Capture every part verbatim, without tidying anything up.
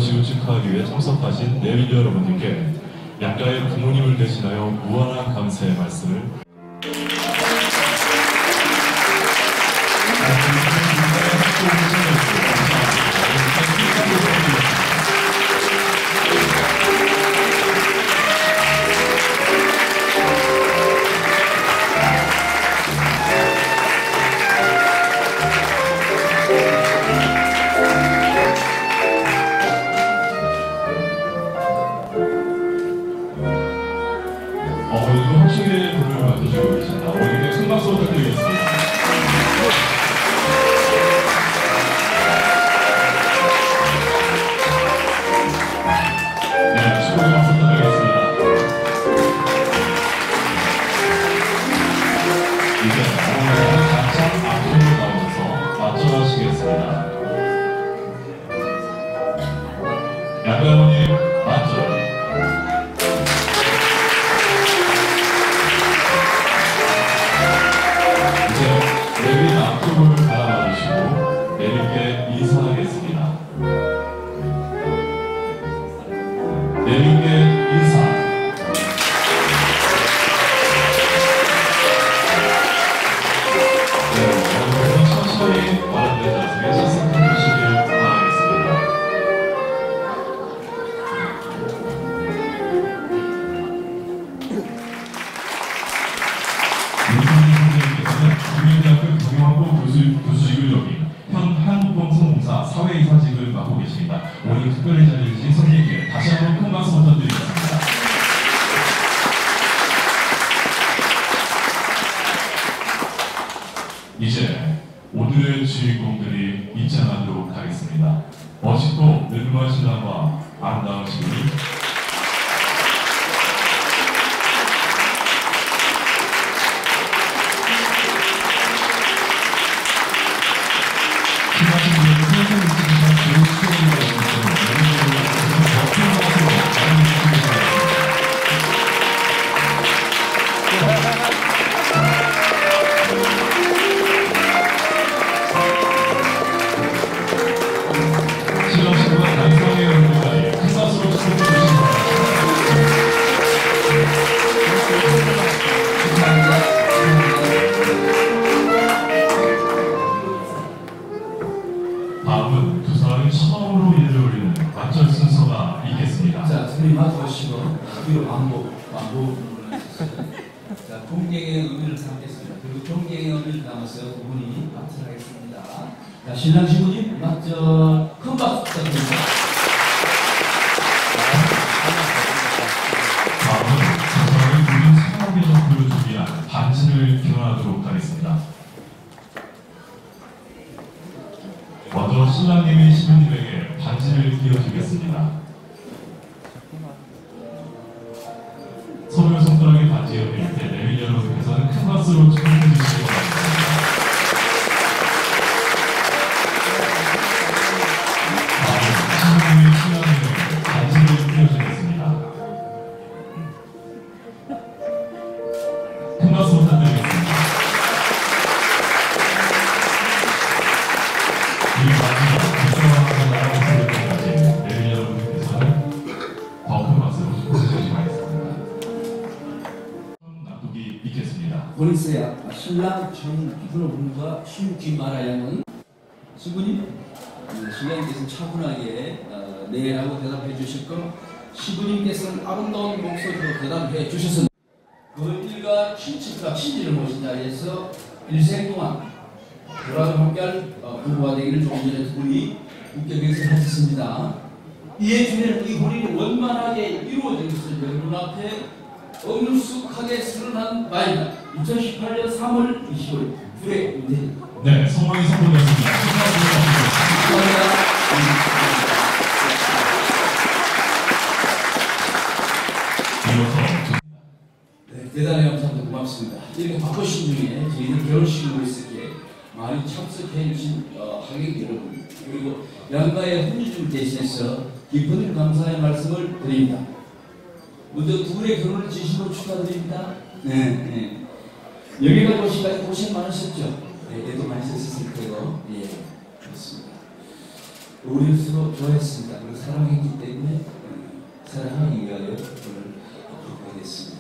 결혼식을 축하하기 위해 참석하신 내빈 여러분들께 양가의 부모님을 대신하여 무한한 감사의 말씀을 오늘도 확실히 불을 맡으시고 계신다. 오늘께 큰 박수 부탁드리겠습니다. 네, 축하의 박수 부탁드리겠습니다. 이제 어머니가 가장 앞으로 나오셔서 맞춰하시겠습니다. 양가어머니 맞춰. 내빈 앞쪽을 바라봐 주시고 내빈께 인사하겠습니다. 내빈께 인사. 네, 오늘부터 천천히 어른들 자세에 시선해 주시길 바라겠습니다. 국민대학교 경영학부 교수, 교수직을 역임 현 한국방송공사 사회이사직을 맡고 계십니다. 오늘 특별히 자리해 주신 선생님께 다시 한번 큰 박수 부탁드리겠습니다. 이제 오늘의 주인공들이 입장하도록 하겠습니다. 멋있고 늙은 신랑과 아름다운 시골이 다음은 두 사람이 처음으로 예를 올리는 맞절 순서가 있겠습니다. 자, 둘이 맞으시고 뒤로 반복, 반복 하셨어요. 자, 동경의 의미를 담겠습니다. 그리고 존경의 의미를 담아서 두 분이 맞절하겠습니다. 자, 신랑 신부님 맞절 큰 박수 부탁드립니다. 다음은 두 사람이 우리 생활의 정보를 준비한 반지를 교환하도록 하겠습니다. 먼저 신랑님이 신부님에게 반지를 끼워주겠습니다. 서로 손가락에 반지 열릴 때 내빈 여러분께서는 큰 박수로 축하해 주시기 바랍니다. 다음은 신부님이 신랑님에게 반지를 끼워주겠습니다. 큰 박수 부탁드리겠습니다. 이 반지가 불쌍한 나라고 부를 때까지 내빈 여러분께서는 더 큰 박수로 축하해 바라겠습니다. 납독이 있겠습니다. 보리스야, 신랑 정준호군과 신귀마라양은 신부님, 신랑님께서는 차분하게 어, 네라고 대답해 주실 거, 신부님께서는 아름다운 목소리로 대답해 주셨습니다. 그 일가 친척과 친지를 모신 자리에서 일생 동안 불화를 함께할 어, 부부가 되기를 조금 전에 두 분이 국격에서 하셨습니다. 이에 준해는 이 혼인이 원만하게 이루어진 것을 여러분 앞에 엄숙하게 선언한 바입니다. 이천십팔 년 삼월 이십오일 불의 운대. 네, 성공이 선포되었습니다. 감사합니다. 네, 대단히 감사합니다. 고맙습니다. 이렇게 바쁘신 중에 저희는 결혼식을 있을게 많이 참석해 주신 어, 하객 여러분, 그리고 양가의 혼주를 대신해서 깊은 감사의 말씀을 드립니다. 먼저 두 분의 결혼을 진심으로 축하드립니다. 네, 네. 여기까지 오시기까지 고생 많으셨죠? 네, 애도 많이 쓰셨을 거고, 예, 그렇습니다. 어려서 좋아했습니다. 그리고 사랑했기 때문에 사랑하기 위하여 오늘 부르게 됐습니다.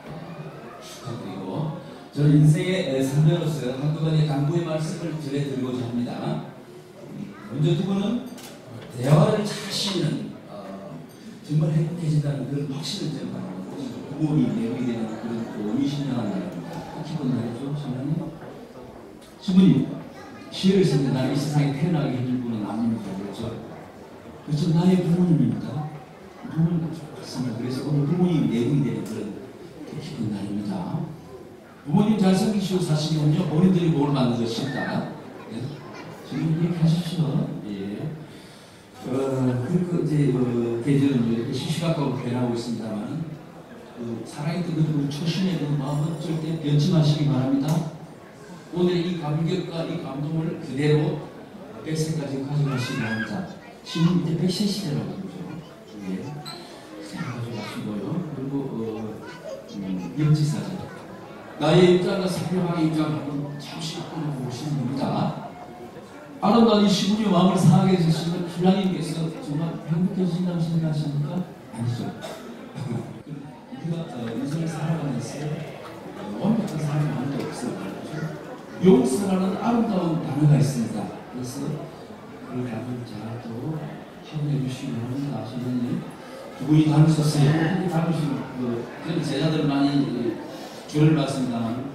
축하드리고 저는 인생의 선배로서 한두 가지 당부의 말씀을 전해드리고자 합니다. 먼저 두 분은 대화를 잘 하시면 어, 정말 행복해진다는 그런 확신을 제가 가지고 부모님 내용이 되는 그런 의심량한 날입니다. 기본 날이죠, 신랑님. 신부님, 시를 쓸 때 나는 이 세상에 태어나게 해줄 분은 아닙니다. 그렇죠? 그렇죠? 나의 부모님입니다. 부모님 맞습니다. 그래서 오늘 부모님 내용이 되는 그런 기쁜 날입니다. 부모님 잘생기시고 사시면요, 본인들이 뭘 만든 것입니다. 예? 지금 얘기하십시오. 예. 어, 그리고 이제, 그, 계절은 이렇게 시시각각으로 변하고 있습니다만, 그, 살아있던 그 초심의 그 마음은 절대 변치 마시기 바랍니다. 오늘 이 감격과 이 감동을 그대로 백 세까지 가져가시기 바랍니다. 지금 이제 백 세 시대라고 그러죠. 예. 가져가시고요. 그리고, 어, 음, 명지사죠. 나의 입장과 상대방의 입장을 한번 잠시 보시면 됩니다. 아름다운 이 시부님 마음을 상하게 해주시면 신랑님께서 정말 행복해지신다고 생각하십니까? 아니죠. 우리가 어, 인생을 살아가면서 어, 완벽한 사람이 아무도 없어요. 용서라는 아름다운 단어가 있습니다. 그래서 그 단어를 잘 또 확인해 주시기 바랍니다. 선생님 두 분이 닮으셨어요. 두 닮으신 그 제자들 많이 줄을 봤습니다만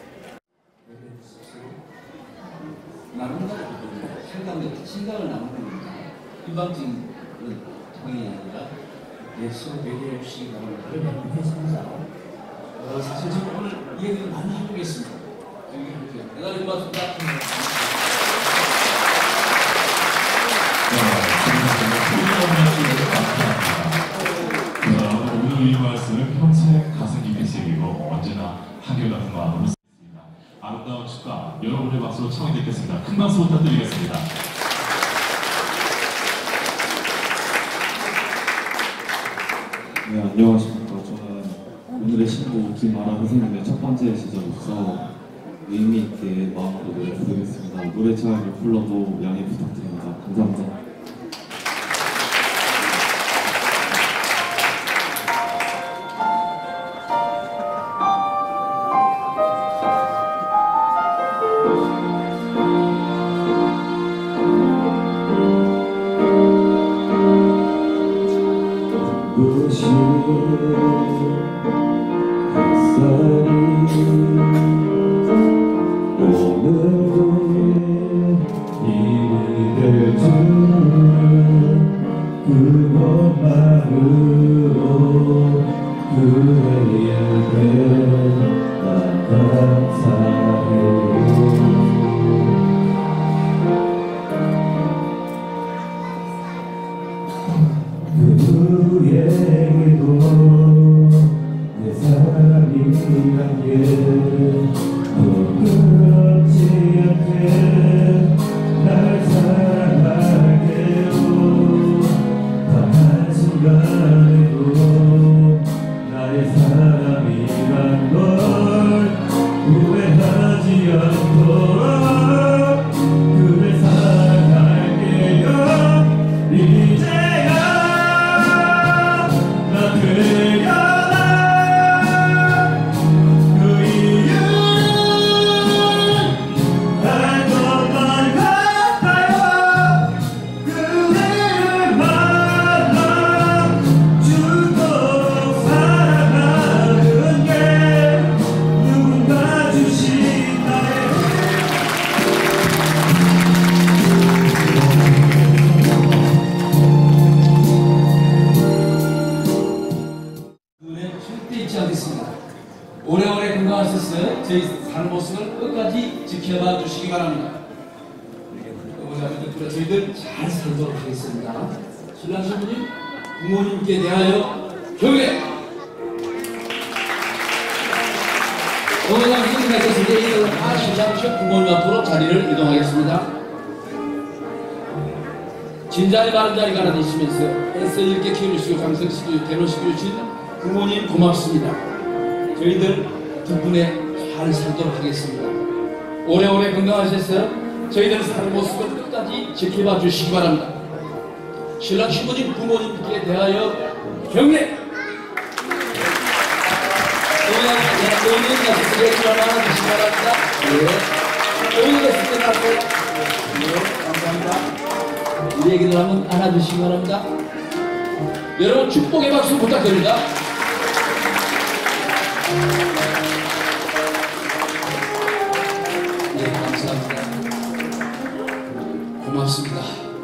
나눈다 생각을 생각을 나누는 겁니다. 일방적인 그런 통행이 아니라 예수 배려해 주시기 바랍니다. 그러면 했습니다. 어, 사실 저는 오늘 이 얘기를 많이 해보겠습니다. 여기 대단히 고맙습니다. 오늘 이 말씀은 평생 가슴 깊이 새기고 언제나 한결같은 마음으로 쓰겠습니다. 아름다운 축가 여러분의 박수로 청해 듣겠습니다. 큰 박수 부탁드리겠습니다. 네, 안녕하십니까. 저는 오늘의 신부 김아라 선생님의 첫 번째 시절로서 의미 있게 마음으로 노래 부르겠습니다. 노래 잘 불러도 양해 부탁드립니다. 감사합니다. 오래오래 건강하셨어요. 저희 사는 모습을 끝까지 지켜봐 주시기 바랍니다. 우리 저희들 잘 살도록 하겠습니다. 신랑 신부님, 부모님께 대하여 경례! 오늘 당신께서 이제 다 신랑 부모님 앞으로 자리를 이동하겠습니다. 진자리 바른 자리 가라앉으시면서 애써 이렇게 키워주시고 강성시키고 대노시켜 주신 부모님 고맙습니다. 저희들 덕분에 잘 살도록 하겠습니다. 오래오래 건강하셔서 저희들 사는 모습을 끝까지 지켜봐 주시기 바랍니다. 신랑 신부님 부모님께 대하여 경례. 오늘 말씀드리는 일어나 주시기 바랍니다. 예. 오늘 말씀 끝났고요. 예, 감사합니다. 우리 애기들 한번 안아주시기 바랍니다. 여러분 축복의 박수 부탁드립니다. 네, 감사합니다. 고맙습니다.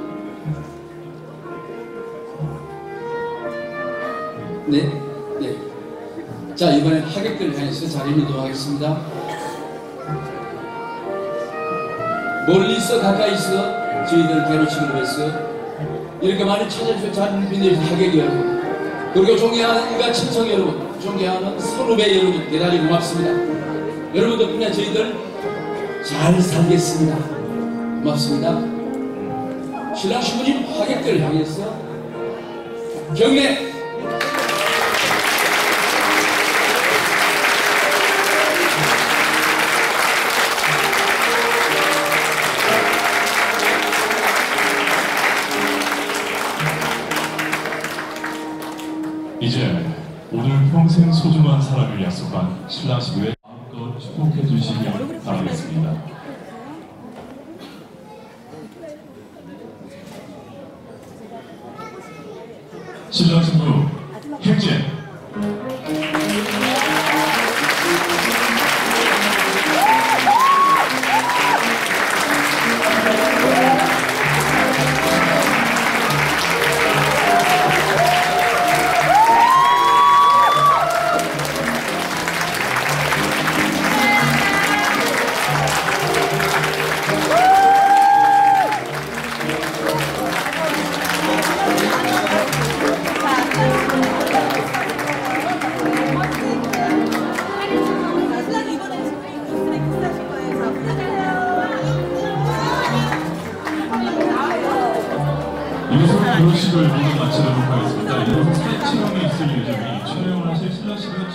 네, 네. 자, 이번엔 하객들 향해서 자리를 이동하겠습니다. 멀리서 가까이서 저희들 개로치기를 위해서 이렇게 많이 찾아주셔서 잘 빛내주신 하객 여러분, 그리고 존경하는 인간 친척 여러분, 존경하는 선후배 여러분, 대단히 고맙습니다. 여러분 덕분에 저희들 잘 살겠습니다. 고맙습니다. 신랑 신부님 하객들 향해서 경례. 이제 오늘 평생 소중한 사람을 약속한 신랑 신부의 마음껏 축복해 주시길 바라겠습니다. 신랑 신부 행진. 이것으로 결혼식을 모두 마치도록 하겠습니다. 이곳은 사진 촬영이 있을 예정이니 촬영을 하실 신랑 신부